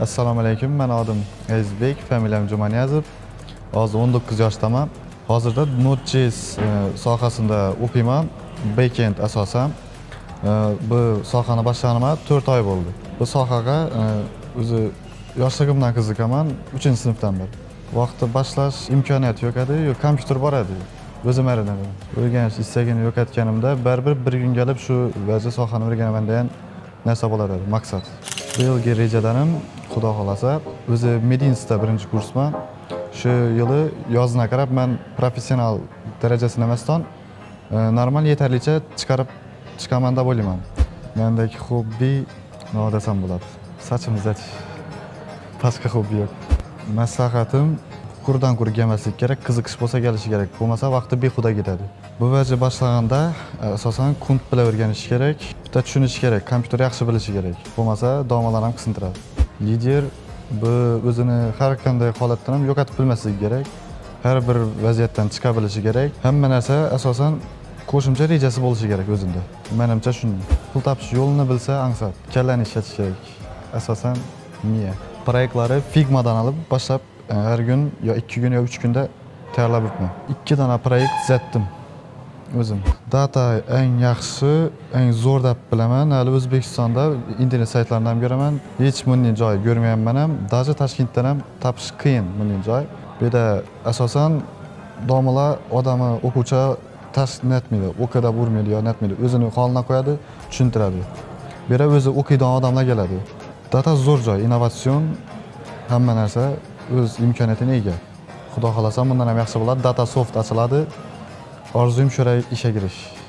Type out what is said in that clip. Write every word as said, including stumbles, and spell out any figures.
Assalomu alaykum. Men adım Ezbek, familiyam Jumaniyazov. Hozir o'n to'qqiz yoshdaman. Hozirda Node.js sohasida o'qiyman. Backend asosan. Bu sohani boshlaganimga to'rt oy bo'ldi. Bu sohaga o'zi yoshligimdan qiziqaman, uchinchi sinfdan beri. Vaqtda boshlash imkoniyati yo'q edi, yo'q kompyuter bor edi. O'zim o'rganaman. O'rganish istagini yo'qotganimda baribir bir kun kelib shu vazi sohani o'rganaman degan narsa bo'ladi, maqsad. Bu yilgi rejalarim Xudo xolasa, o'zi Medinsda birinchi kursman. Shu yili yozga qarab men professional darajasini emasdan normal yetarlicha chiqarib chiqaman deb o'ylayman. Mendagi hobbi nima desam bo'ladi? Sochimni uzatish. Boshqa hobbi yo'q. Maslahatim qurdan qurga emaslik kerak, qiziqish bo'lsa kelishi kerak. Bo'lmasa vaqti behuda ketadi. Bu vazi boshlaganda asosan kunt bilan o'rganish kerak, bitta tushunish kerak, kompyuter yaxshi bilishi kerak. Bo'lmasa domalar ham qisintiradi. Lider bu o'zini har qanday holatdan ham yo'qotib bilmasligi kerak. Har bir vaziyatdan chiqa bilishi kerak. Hamma narsa asosan qo'shimcha rejasi bo'lishi kerak o'zingda. Menimcha shunday. Pul topish yo'lini bilsa, ansat, kallani ishlatish kerak. Asosan miya. Proyektlari Figma'dan olib boshlab har kun yo ikki kun yo uch kunda tayyorlab yuribman. ikki dona proyekt tuzatdim o'zim. Data eng yaxshi, eng zo'r deb bilaman. Hali O'zbekistonda internet saytlarini ham ko'raman. Hech bunday joy ko'rmayapman ham. Даже Toshkentdan ham topish qiyin bunday joy. Bu yerda asosan domalar odamni o'quvchi tashkil etmaydi, o'qida urmaydi yo netmaydi. O'zini holidan qo'yadi, tushuntiradi. Bu yerda o'zi o'qiydigan odamlar keladi. Data zo'r joy, innovatsion, hamma narsa o'z imkoniyatiga ega. Xudo xolasa bundan ham yaxshi bo'ladi. Data soft ochiladi. Orzum shuray ishga kirish.